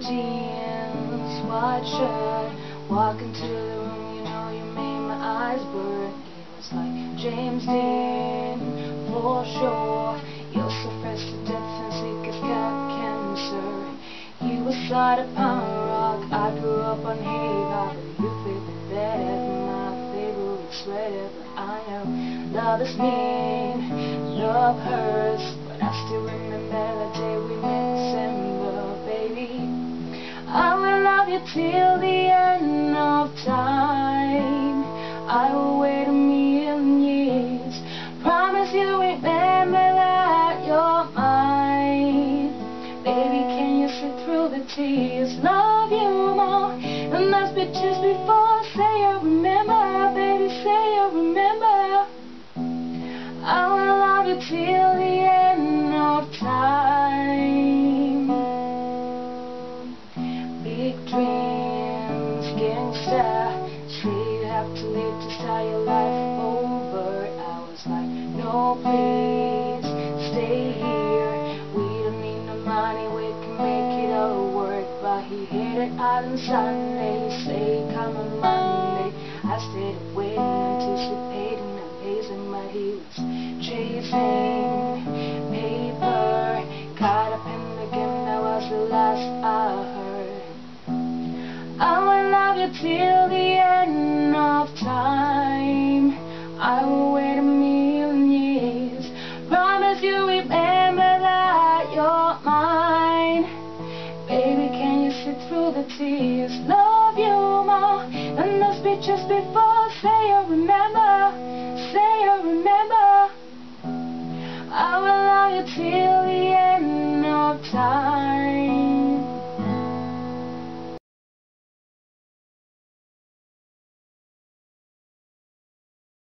jeans, white shirt, walk into the room, you know you made my eyes burn. It was like James Dean, for sure. You're so fresh to death and sick as cat cancer. You were side of punk rock, I grew up on hip hop, but you fit the better than my favorite sweater. But I know love is mean, love hurts, but I still remember the day we met in December, baby. I will love you till the end of time. I will wait a million years. Promise you remember that you're mine. Baby, can you sit through the tears? Love you more than those pictures before. Say you remember, baby, say you remember. I will love you till the end of time. Big dreams, gangster. Say you have to live to start your life over. I was like, no, please, stay here. We don't need no money, we can make it all work. But he hit it out on Sunday, say come on Monday. I stayed up waiting, anticipating, amazing, but he was chasing paper, caught up in the game, that was the last I heard. I will love you till the end of time. I will wait a million years. Promise you remember that you're mine. Baby, can you sit through the tears? Love you more than those pictures before. Say you remember, say you remember. I will love you till the end of time.